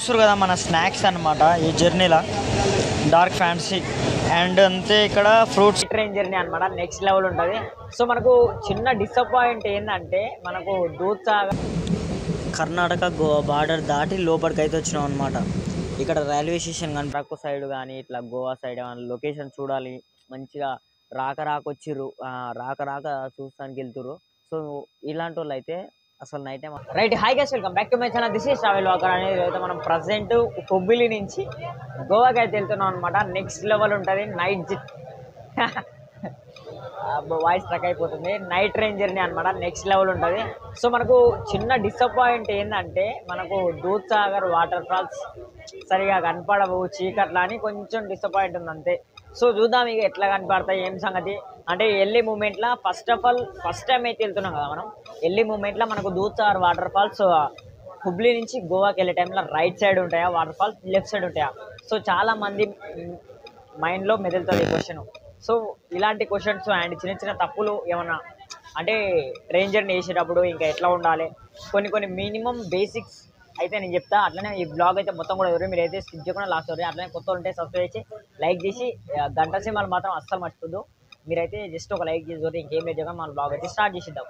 చూస్తారు కదా మన స్నాక్స్ అన్నమాట ఈ జర్నీలో డార్క్ ఫ్యాంటసీ అండ్ అంతే ఇక్కడ ఫ్రూట్స్ ట్రైన్ జర్నీ అనమాట నెక్స్ట్ లెవెల్ ఉంటుంది. సో మనకు చిన్న డిసప్పాయింట్ ఏంటంటే మనకు దూద్ సాగర్ కర్ణాటక గోవా బార్డర్ దాటి లోపలికి అయితే వచ్చినాం అనమాట. ఇక్కడ రైల్వే స్టేషన్ కానీ ట్రక్ సైడ్ కానీ ఇట్లా గోవా సైడ్ లొకేషన్ చూడాలి మంచిగా రాక వచ్చిర్రు రాక చూస్తానికి వెళ్తుర్రు. సో ఇలాంటి వాళ్ళు అయితే అసలు night time right. Hi guys, welcome back to my channel. This is travel walker అనేది అయితే మనం ప్రజెంట్ హుబ్లీ నుంచి గోవాకి అయితే వెళ్తున్నాం అనమాట. నెక్స్ట్ లెవెల్ ఉంటుంది నైట్ వాయిస్ ట్రక్ అయిపోతుంది. నైట్ ట్రైన్ జర్నీ అనమాట నెక్స్ట్ లెవెల్ ఉంటుంది. సో మనకు చిన్న డిసప్పాయింట్ ఏంటంటే మనకు దూద్ సాగర్ వాటర్ ఫాల్స్ సరిగా కనపడవు చీకట్లా అని కొంచెం డిసప్పాయింట్ ఉంది అంతే. సో చూద్దాం ఇక ఎట్లా కనపడతాయి ఏం సంగతి అంటే ఎర్లీ మూమెంట్లో ఫస్ట్ టైం అయితే వెళ్తున్నాం కదా మనం. ఎర్లీ మూమెంట్లో మనకు దూద్ సాగర్ వాటర్ ఫాల్స్ హుబ్లీ నుంచి గోవాకి వెళ్ళే టైంలో రైట్ సైడ్ ఉంటాయా వాటర్ ఫాల్స్, లెఫ్ట్ సైడ్ ఉంటాయా? సో చాలా మంది మైండ్లో మెదులుతుంది ఈ క్వశ్చన్. సో ఇలాంటి క్వశ్చన్స్ అండ్ చిన్న చిన్న తప్పులు ఏమన్నా అంటే ట్రైన్ జర్నీ చేసేటప్పుడు ఇంకా ఎట్లా ఉండాలి కొన్ని మినిమం బేసిక్స్ అయితే నేను చెప్తా. అట్లనే ఈ బ్లాగ్ అయితే మొత్తం కూడా ఎవరు మీరు అయితే స్కిప్ చేయకుండా లాస్ట్ వరకు అట్లనే కొత్త ఉంటే సబ్స్క్రైబ్ చేసి లైక్ చేసి గంట సింబల్ మాత్రం అస్సలు మర్చిపోద్దు. మీరైతే జస్ట్ ఒక లైక్ చేసి ఇంకేం లేదు మన బ్లాగ్ అయితే స్టార్ట్ చేసిద్దాం.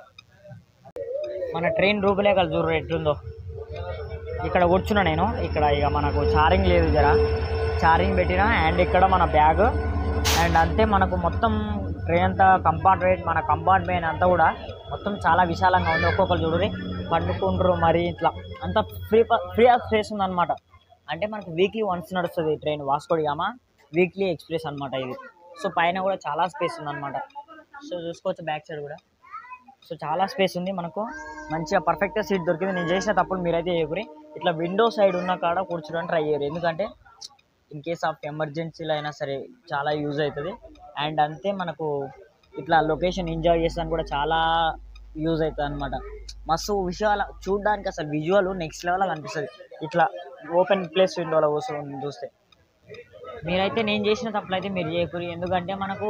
మన ట్రైన్ రూపులే కలిసి చూడరు ఎట్లుందో. ఇక్కడ కూర్చున్నా నేను. ఇక్కడ ఇక మనకు ఛార్జింగ్ లేదు, ఛార్జింగ్ పెట్టినా అండ్ ఇక్కడ మన బ్యాగ్ అండ్ అంతే. మనకు మొత్తం ట్రైన్ అంతా మన కంపార్ట్మెంట్ అంతా కూడా మొత్తం చాలా విశాలంగా ఉంది. ఒక్కొక్కరు చూడరు పండుకుంటారు మరి ఇట్లా అంతా ఫ్రీ ఆఫ్ స్పేస్ ఉందన్నమాట. అంటే మనకు వీక్లీ వన్స్ నడుస్తుంది train Vasco da Gama weekly express అనమాట ఇది. సో పైన కూడా చాలా స్పేస్ ఉందన్నమాట. సో చూసుకోవచ్చు బ్యాక్ సైడ్ కూడా. సో చాలా స్పేస్ ఉంది మనకు, మంచిగా పర్ఫెక్ట్గా సీట్ దొరికింది. నేను చేసిన తప్పులు మీరైతే చేయకూరి ఇట్లా విండో సైడ్ ఉన్న కాడ కూర్చోడానికి ట్రై చేయరు, ఎందుకంటే ఇన్ కేస్ ఆఫ్ ఎమర్జెన్సీలో అయినా సరే చాలా యూజ్ అవుతుంది. అండ్ అంతే మనకు ఇట్లా లొకేషన్ ఎంజాయ్ చేస్తాను కూడా చాలా యూజ్ అవుతుంది అనమాట. మస్తు విషయాలు చూడడానికి అసలు విజువల్ నెక్స్ట్ లెవెల్ కనిపిస్తుంది ఇట్లా ఓపెన్ ప్లేస్ విండోలో చూస్తే. మీరైతే నేను చేసిన తప్పులు అయితే మీరు చేయకూరి, ఎందుకంటే మనకు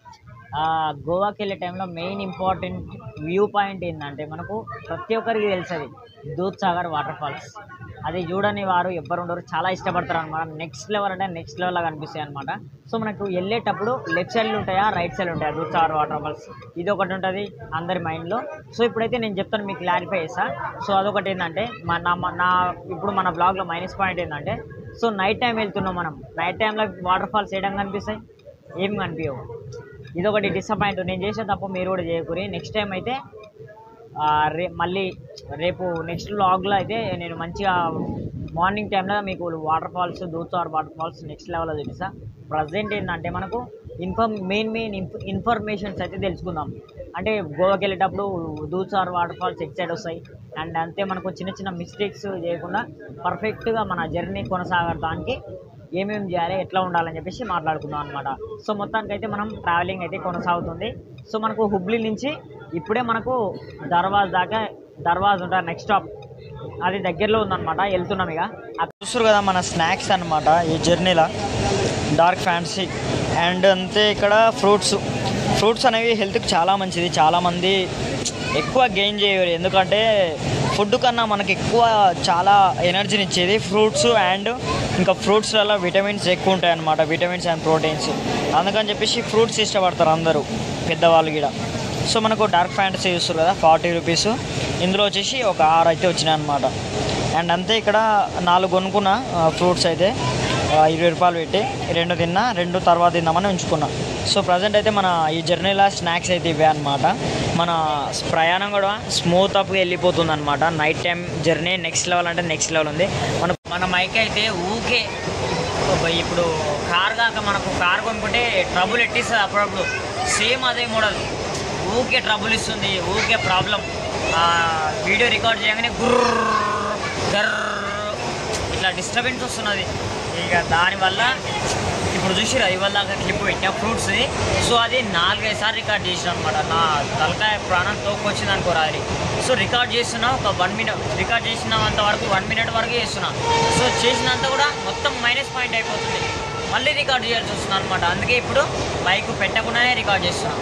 గోవాకి వెళ్ళే టైంలో మెయిన్ ఇంపార్టెంట్ వ్యూ పాయింట్ ఏంటంటే మనకు ప్రతి ఒక్కరికి తెలుస్తుంది దూద్ సాగర్ వాటర్ ఫాల్స్. అది చూడని వారు ఎవ్వరు ఉండరు, చాలా ఇష్టపడతారు అనమాట. నెక్స్ట్ లెవెల్ అంటే నెక్స్ట్ లెవెల్గా కనిపిస్తాయి అనమాట. సో మనకు వెళ్ళేటప్పుడు లెఫ్ట్ సైడ్లు ఉంటాయా రైట్ సైడ్ ఉంటాయా దూద్ సాగర్ వాటర్ ఫాల్స్, ఇది ఒకటి ఉంటుంది అందరి మైండ్లో. సో ఇప్పుడైతే నేను చెప్తాను మీకు క్లారిఫై చేస్తా. సో అదొకటి ఏంటంటే ఇప్పుడు మన బ్లాగ్లో మైనస్ పాయింట్ ఏంటంటే సో నైట్ టైం వెళ్తున్నాం మనం. నైట్ టైంలో వాటర్ ఫాల్స్ చేయడం కనిపిస్తాయి, ఏం కనిపించవు. ఇదొకటి డిసప్పాయింట్. నేను చేసే తప్పు మీరు కూడా చేయకూరి. నెక్స్ట్ టైం అయితే మళ్ళీ రేపు నెక్స్ట్ వ్లాగ్లో అయితే నేను మంచిగా మార్నింగ్ టైంలో మీకు water falls Dudh Sagar water falls next లెవెల్లో చూపిస్తా. ప్రజెంట్ ఏంటంటే మనకు మెయిన్ ఇన్ఫర్మేషన్స్ అయితే తెలుసుకుందాం. అంటే గోవాకి వెళ్ళేటప్పుడు Dudh Sagar water falls at side వస్తాయి అండ్ అంతే మనకు చిన్న మిస్టేక్స్ చేయకుండా పర్ఫెక్ట్గా మన జర్నీ కొనసాగడానికి ఏమేమి చేయాలి ఎట్లా ఉండాలని చెప్పేసి మాట్లాడుకుందాం అనమాట. సో మొత్తానికైతే మనం ట్రావెలింగ్ అయితే కొనసాగుతుంది. సో మనకు హుబ్లీ నుంచి ఇప్పుడే మనకు దర్వాజ్ ఉంటుంది నెక్స్ట్ స్టాప్, అది దగ్గరలో ఉందన్నమాట. వెళ్తున్నాం ఇక. చూస్తారు కదా మన స్నాక్స్ అన్నమాట ఈ జర్నీలో డార్క్ ఫ్యాంటసీ అండ్ అంతే ఇక్కడ ఫ్రూట్స్ అనేవి హెల్త్కి చాలా మంచిది. చాలామంది ఎక్కువ గెయిన్ చేయరు, ఎందుకంటే ఫుడ్ కన్నా మనకి ఎక్కువ చాలా ఎనర్జీని ఇచ్చేది ఫ్రూట్స్. అండ్ ఇంకా ఫ్రూట్స్లలో విటమిన్స్ ఎక్కువ ఉంటాయి అన్నమాట, విటమిన్స్ అండ్ ప్రోటీన్స్. అందుకని చెప్పేసి ఫ్రూట్స్ ఇష్టపడతారు అందరూ పెద్దవాళ్ళు కూడా. సో మనకు డార్క్ ఫ్యాంటసీ చూస్తారు కదా 40 రూపీస్, ఇందులో వచ్చేసి ఒక 6 అయితే వచ్చినాయి అనమాట. అండ్ అంతే ఇక్కడ 4 కొనుక్కున్న ఫ్రూట్స్ అయితే 20 రూపాయలు పెట్టి 2 తిన్నా, 2 తర్వాత తిందామని ఉంచుకున్నా. సో ప్రజెంట్ అయితే మన ఈ జర్నీలో స్నాక్స్ అయితే ఇవే అనమాట. మన ప్రయాణం కూడా స్మూత్ అప్గా వెళ్ళిపోతుంది అనమాట. Night time journey next level అంటే నెక్స్ట్ లెవెల్ ఉంది. మన మైక్ అయితే ఊకే ఇప్పుడు మనకు కార్ కొనుక్కుంటే ట్రబుల్ ఎట్టిస్తుంది అప్పుడప్పుడు, సేమ్ అదే మోడల్ ఊకే ట్రబుల్ ఇస్తుంది, ఊకే ప్రాబ్లం. వీడియో రికార్డ్ చేయగానే గర్ర ఇట్లా డిస్టర్బెన్స్ వస్తున్నది. ఇక దానివల్ల ఇప్పుడు చూసిరా ఇవాళ దాకా క్లిప్ పెట్టిన ఫ్రూట్స్ది. సో అది 4-5 సార్లు రికార్డ్ చేసిన అనమాట. నా తలకాయ ప్రాణం తోక్కొచ్చింది అనుకోరా అది. సో రికార్డ్ చేస్తున్నా ఒక 1 మినిట్ రికార్డ్ చేసినంత వరకు 1 మినిట్ వరకు చేస్తున్నా. సో చేసినంత కూడా మొత్తం మైనస్ పాయింట్ అయిపోతుంది, మళ్ళీ రికార్డ్ చేయాల్సి వస్తుంది అనమాట. అందుకే ఇప్పుడు మైక్ పెట్టకుండానే రికార్డ్ చేస్తున్నా.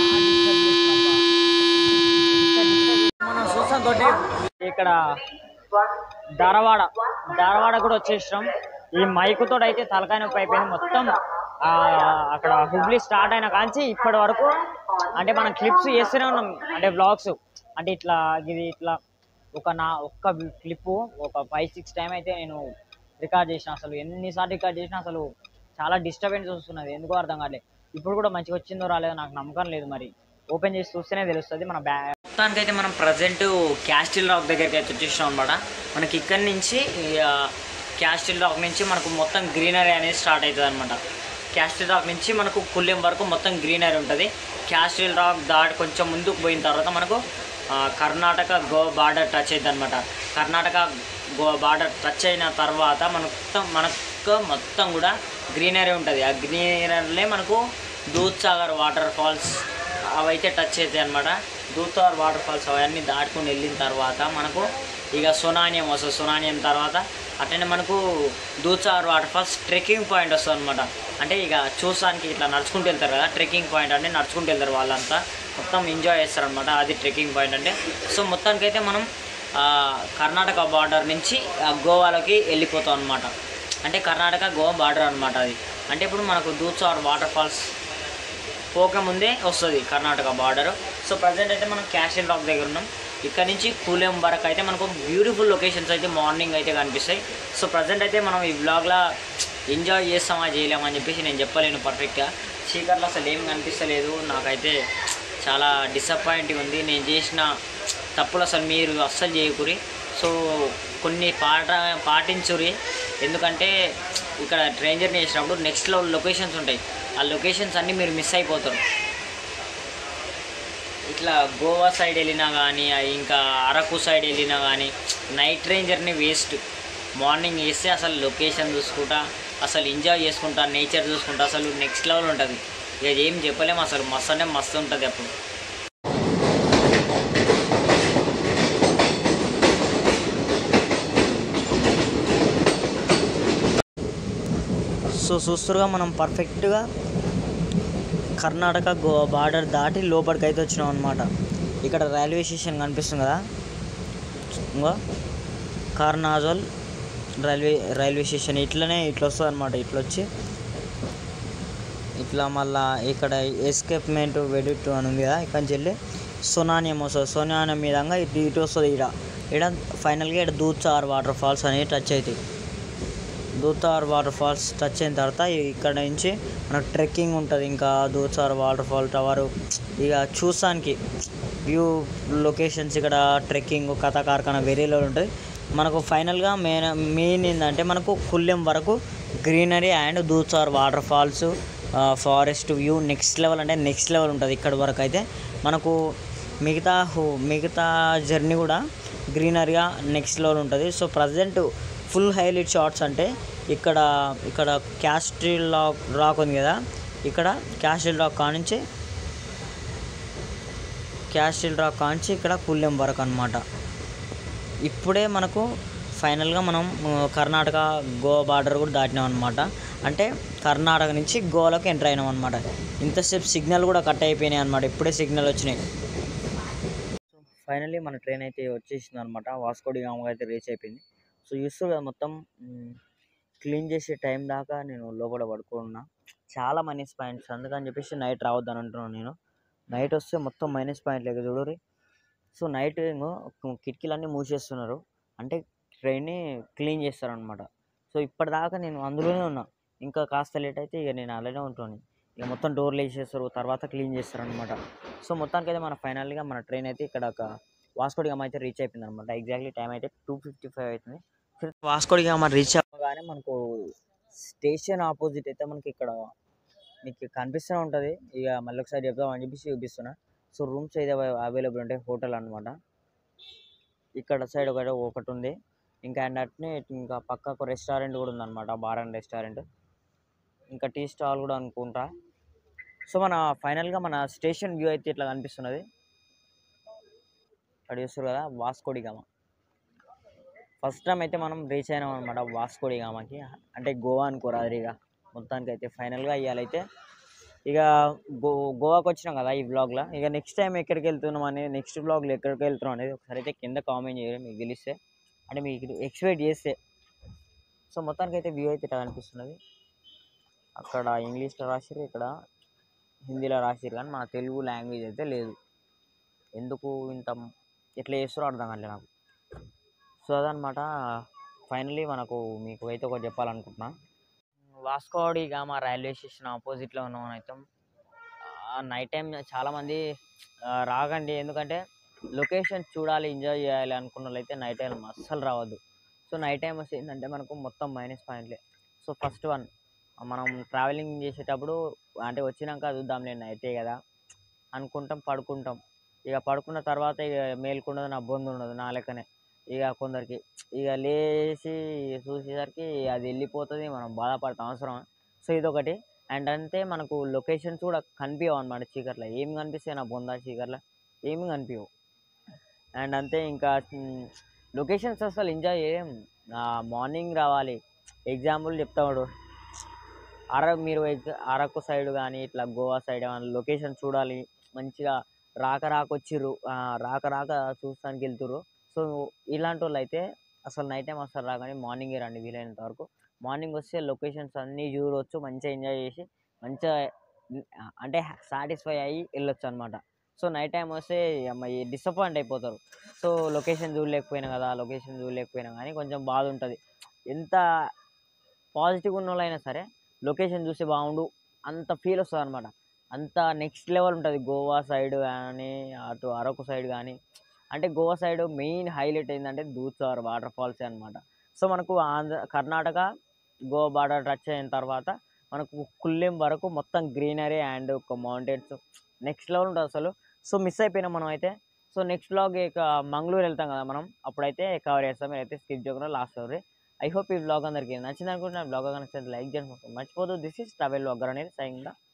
మనం చూస్తాం తోటి ఇక్కడ ధారవాడ ధారవాడ కూడా వచ్చేసినాం. ఈ మైకుతో అయితే తలకాయ నొప్పి అయిపోయింది మొత్తం. అక్కడ హుబ్లీ స్టార్ట్ అయిన కాంచి ఇప్పటి వరకు అంటే మనం క్లిప్స్ చేస్తూనే ఉన్నాం, అంటే బ్లాగ్స్. అంటే ఇట్లా ఇది ఇట్లా ఒక్క క్లిప్పు ఒక 5-6 టైం అయితే నేను రికార్డ్ చేసిన. అసలు ఎన్నిసార్లు రికార్డ్ చేసినా అసలు చాలా డిస్టర్బెన్స్ వస్తున్నది, ఎందుకో అర్థం కాలేదు. ఇప్పుడు కూడా మంచిగా వచ్చిందో రాలేదో నాకు నమ్మకం లేదు, మరి ఓపెన్ చేసి చూస్తేనే తెలుస్తుంది. మన మొత్తానికి అయితే మనం ప్రజెంట్ క్యాస్టిల్ రాక్ దగ్గరికి అయితే వచ్చేసాం అనమాట. మనకి ఇక్కడి నుంచి క్యాస్టిల్ రాక్ నుంచి మనకు మొత్తం గ్రీనరీ అనేది స్టార్ట్ అవుతుంది అనమాట. క్యాస్టిల్ రాక్ నుంచి మనకు కుల్లెం వరకు మొత్తం గ్రీనరీ ఉంటుంది. క్యాస్టిల్ రాక్ దాటి కొంచెం ముందుకు పోయిన తర్వాత మనకు కర్ణాటక గోవా బార్డర్ టచ్ అవుతుంది అనమాట. కర్ణాటక గోవా బార్డర్ టచ్ అయిన తర్వాత మనకు మొత్తం కూడా గ్రీనరీ ఉంటుంది. ఆ గ్రీనరీలే మనకు దూద్సాగర్ వాటర్ ఫాల్స్ అవైతే టచ్ అవుతాయి అనమాట. దూద్సాగర్ వాటర్ ఫాల్స్ అవన్నీ దాటుకుని వెళ్ళిన తర్వాత మనకు ఇక సోనానియం వస్తుంది. సోనానియం తర్వాత అట్లనే మనకు Dudhsagar water falls trekking point వస్తుంది అనమాట. అంటే ఇక చూసానికి ఇట్లా నడుచుకుంటూ వెళ్తారు కదా, ట్రెక్కింగ్ పాయింట్ అంటే నడుచుకుంటూ వెళ్తారు వాళ్ళంతా, మొత్తం ఎంజాయ్ చేస్తారనమాట. అది ట్రెక్కింగ్ పాయింట్ అంటే. సో మొత్తానికైతే మనం కర్ణాటక బార్డర్ నుంచి గోవాలోకి వెళ్ళిపోతాం అనమాట. అంటే కర్ణాటక గోవా బార్డర్ అనమాట అది. అంటే ఇప్పుడు మనకు దూద్సాగర్ వాటర్ ఫాల్స్ పోకముందే వస్తుంది కర్ణాటక బార్డర్. సో ప్రజెంట్ అయితే మనం క్యాస్టిల్ రాక్ దగ్గర ఉన్నాం. ఇక్కడ నుంచి కూలెం వరకు అయితే మనకు బ్యూటిఫుల్ లొకేషన్స్ అయితే మార్నింగ్ అయితే కనిపిస్తాయి. సో ప్రజెంట్ అయితే మనం ఈ వ్లాగ్లో ఎంజాయ్ చేస్తామా చేయలేమా అని చెప్పేసి నేను చెప్పలేను పర్ఫెక్ట్గా. చీకట్లో అసలు ఏం కనిపిస్తలేదు, నాకైతే చాలా డిసప్పాయింటింగ్ ఉంది. నేను చేసిన తప్పులు అసలు మీరు అస్సలు చేయకూరి. సో కొన్ని పాటించురి, ఎందుకంటే ఇక్కడ ట్రైన్ జర్నీ చేసినప్పుడు నెక్స్ట్ లొకేషన్స్ ఉంటాయి, ఆ లొకేషన్స్ అన్నీ మీరు మిస్ అయిపోతారు. ఇట్లా గోవా సైడ్ వెళ్ళినా కానీ ఇంకా అరకు సైడ్ వెళ్ళినా కానీ night train journey waste. Morning వేస్తే అసలు లొకేషన్ చూసుకుంటా, అసలు ఎంజాయ్ చేసుకుంటా, నేచర్ చూసుకుంటా అసలు నెక్స్ట్ లెవెల్ ఉంటుంది. ఇక ఏం చెప్పలేము, అసలు మస్తు అంటే మస్తు ఉంటుంది అప్పుడు. సో చూస్తురుగా మనం పర్ఫెక్ట్గా కర్ణాటక గోవా బార్డర్ దాటి లోపలికి అయితే వచ్చినాం అనమాట. ఇక్కడ రైల్వే స్టేషన్ కనిపిస్తుంది కదా, ఇంకా కార్నాజల్ రైల్వే స్టేషన్ ఇట్లా వస్తుంది అనమాట. ఇట్లా వచ్చి ఇట్లా మళ్ళీ ఇక్కడ ఎస్కేప్మెంట్ వెడిట్ అని ఉంది కదా, ఇక్కడి నుంచి వెళ్ళి సోనానియం వస్తుంది. సోనానియం మీదంగా ఇటు వస్తుంది. ఇక్కడ ఫైనల్గా ఇక్కడ దూద్సాగర్ వాటర్ ఫాల్స్ అనేవి టచ్ అవుతాయి. దూద్సాగర్ వాటర్ ఫాల్స్ టచ్ అయిన తర్వాత ఇక్కడ నుంచి మనకు ట్రెక్కింగ్ ఉంటుంది. ఇంకా దూద్సాగర్ వాటర్ ఫాల్ టవర్ ఇక చూసానికి వ్యూ లొకేషన్స్, ఇక్కడ ట్రెక్కింగ్ కథా కార్ఖానా వేరే లెవెల్ ఉంటుంది. మనకు ఫైనల్గా మెయిన్ ఏంటంటే మనకు కుల్లెం వరకు greenery and Dudhsagar water falls forest view next level అంటే నెక్స్ట్ లెవెల్ ఉంటుంది. ఇక్కడ వరకు అయితే మనకు మిగతా జర్నీ కూడా గ్రీనరీగా నెక్స్ట్ లెవెల్ ఉంటుంది. So present full highlight shots అంటే ఇక్కడ క్యాస్టిల్ రాక్ ఉంది కదా, ఇక్కడ క్యాస్టిల్ రాక్ కానించి ఇక్కడ కుల్లెం వరకు అనమాట. ఇప్పుడే మనకు ఫైనల్గా మనం కర్ణాటక గోవా బార్డర్ కూడా దాటినాం అనమాట. అంటే కర్ణాటక నుంచి గోవాలోకి ఎంటర్ అయినాం అనమాట. ఇంతసేపు సిగ్నల్ కూడా కట్ అయిపోయినాయి అనమాట, ఇప్పుడే సిగ్నల్ వచ్చినాయి. ఫైనల్లీ మన ట్రైన్ అయితే వచ్చేసింది అనమాట. వాస్కో డి గామా అయితే రీచ్ అయిపోయింది. సో చూస్తూ కదా మొత్తం క్లీన్ చేసే టైం దాకా నేను లోపల పడుకున్నా. చాలా మైనస్ పాయింట్స్, అందుకని చెప్పేసి నైట్ రావద్దని అంటున్నాను నేను. నైట్ వస్తే మొత్తం మైనస్ పాయింట్ లేక చూడరి. సో నైట్ కిటికీలన్నీ మూసేస్తున్నారు, అంటే ట్రైన్ని క్లీన్ చేస్తారనమాట. సో ఇప్పటిదాకా నేను అందులోనే ఉన్నా, ఇంకా కాస్త లేట్ అయితే ఇక నేను అలానే ఉంటాను. ఇక మొత్తం డోర్లు వేసేస్తారు, తర్వాత క్లీన్ చేస్తారనమాట. సో మొత్తానికి అయితే మన ఫైనల్గా మన ట్రైన్ అయితే ఇక్కడ వాస్కో డి గామా అయితే రీచ్ అయిపోయింది అనమాట. ఎగ్జాక్ట్లీ టైం అయితే 2:55 అవుతుంది. వాస్కో డి గామా రీచ్ అవ్వగానే మనకు స్టేషన్ ఆపోజిట్ అయితే మనకి ఇక్కడ మీకు కనిపిస్తూనే ఉంటుంది. ఇక మళ్ళీ ఒకసారి చెప్దామని చెప్పేసి చూపిస్తున్నా. సో రూమ్స్ అయితే అవైలబుల్ ఉంటాయి, హోటల్ అనమాట. ఇక్కడ సైడ్ ఒకటి ఉంది, ఇంకా అట్నే ఇంకా పక్కకు రెస్టారెంట్ కూడా ఉందన్నమాట, బార్ అండ్ రెస్టారెంట్, ఇంకా టీ స్టాల్ కూడా అనుకుంటా. సో మన ఫైనల్గా మన స్టేషన్ వ్యూ అయితే ఇట్లా కనిపిస్తున్నది. అక్కడ చూస్తారు కదా వాస్కో డి గామా. ఫస్ట్ టైం అయితే మనం రీచ్ అయినాం అనమాట వాస్కో డి గామాకి. అంటే గోవా అనుకోరాదు ఇక మొత్తానికి అయితే. ఫైనల్గా ఇవాళైతే ఇక గోవాకి వచ్చినాం కదా ఈ బ్లాగ్లో. ఇక నెక్స్ట్ టైం ఎక్కడికి వెళ్తున్నాం అనేది, నెక్స్ట్ బ్లాగ్లో ఎక్కడికి వెళ్తున్నాం అనేది ఒకసారి అయితే కింద కామెంట్ చేయాలి మీకు తెలిస్తే. అంటే మీకు ఎక్స్పెక్ట్ చేస్తే. సో మొత్తానికి అయితే వ్యూ అయితే ఇట్లా కనిపిస్తున్నది. అక్కడ ఇంగ్లీష్లో రాసిర్రు, ఇక్కడ హిందీలో రాసిర్రు, కానీ మన తెలుగు లాంగ్వేజ్ అయితే లేదు. ఎందుకు ఇంత ఎట్లా చేస్తారో అర్థం కాలేదు నాకు. సో అదనమాట. ఫైనలీ మీకు అయితే ఒకటి చెప్పాలనుకుంటున్నా. వాస్కో డి గామా రైల్వే స్టేషన్ ఆపోజిట్లో ఉన్నాం అయితే. నైట్ టైం చాలామంది రాకండి, ఎందుకంటే లొకేషన్ చూడాలి, ఎంజాయ్ చేయాలి అనుకున్న వాళ్ళు అయితే నైట్ టైం అస్సలు రావద్దు. సో నైట్ టైం వస్తే ఏంటంటే మనకు మొత్తం మైనస్ పాయింట్లే. సో ఫస్ట్ వన్, మనం ట్రావెలింగ్ చేసేటప్పుడు అంటే వచ్చినాక చూద్దాంలే నైటే కదా అనుకుంటాం, పడుకుంటాం. ఇక పడుకున్న తర్వాత ఇక మేల్కుండదు, నా బొందు ఉండదు నా లెక్కనే. ఇక కొందరికి ఇక లేచి చూసేసరికి అది వెళ్ళిపోతుంది, మనం బాధపడతాం అవసరం. సో ఇదొకటి. అండ్ అంతే మనకు లొకేషన్స్ కూడా కనిపించవు అనమాట చీకట్లో. ఏమి కనిపిస్తాయి నా బొందా చీకట్లో? ఏమి కనిపించవు. అండ్ అంతే ఇంకా లొకేషన్స్ అసలు ఎంజాయ్ చేయం. మార్నింగ్ రావాలి. ఎగ్జాంపుల్ చెప్తాడు, మీరు అరకు సైడ్ కానీ ఇట్లా గోవా సైడ్ కానీ లొకేషన్ చూడాలి మంచిగా. రాక వచ్చిర్రు, రాక చూస్తానికి వెళ్తుర్రు. సో ఇలాంటి వాళ్ళు అయితే అసలు నైట్ టైం అసలు రాగానే మార్నింగే రండి వీలైనంత వరకు. మార్నింగ్ వస్తే లొకేషన్స్ అన్నీ చూడవచ్చు, మంచిగా ఎంజాయ్ చేసి మంచిగా అంటే సాటిస్ఫై అయ్యి వెళ్ళొచ్చు అనమాట. సో నైట్ టైం వస్తే డిసప్పాయింట్ అయిపోతారు. సో లొకేషన్ చూడలేకపోయినా కానీ కొంచెం బాధ ఉంటుంది. ఎంత పాజిటివ్ ఉన్న వాళ్ళైనా సరే లొకేషన్ చూస్తే బాగుండు అంత ఫీల్ వస్తుంది అనమాట. అంత నెక్స్ట్ లెవెల్ ఉంటుంది గోవా సైడ్ కానీ అటు అరకు సైడ్ కానీ. అంటే గోవా సైడ్ మెయిన్ హైలైట్ ఏంటంటే దూద్సాగర్ వాటర్ ఫాల్స్ అనమాట. సో మనకు కర్ణాటక గోవా బార్డర్ టచ్ అయిన తర్వాత మనకు కుల్లెం వరకు మొత్తం గ్రీనరీ అండ్ ఒక మౌంటైన్స్ నెక్స్ట్ లెవెల్ ఉంటుంది అసలు. సో మిస్ అయిపోయినాం మనం అయితే. సో నెక్స్ట్ వ్లాగ్ ఇక మంగళూరు వెళ్తాం కదా మనం, అప్పుడైతే కవర్ చేస్తాం. మీరైతే స్కిప్ చేయకుండా లాస్ట్ స్టోరీ. ఐ హోప్ ఈ వ్లాగ్ అందరికీ నచ్చింది అనుకుంటున్నాను. వ్లాగ్ నచ్చితే లైక్ చేయండి, మర్చిపోదు. దిస్ ఈస్ ట్రావెల్ వ్లాగర్ అనేది సైనింగ్.